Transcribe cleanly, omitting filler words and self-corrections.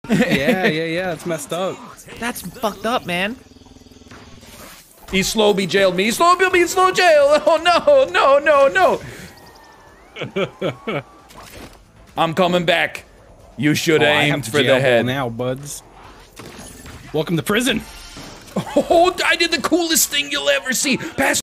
Yeah. It's messed up. That's fucked up, man. He slow-be jailed me. He slow-be me in slow jail. Oh no. I'm coming back. You should have aimed for the head. Now, buds. Welcome to prison. Oh, I did the coolest thing you'll ever see. Pass.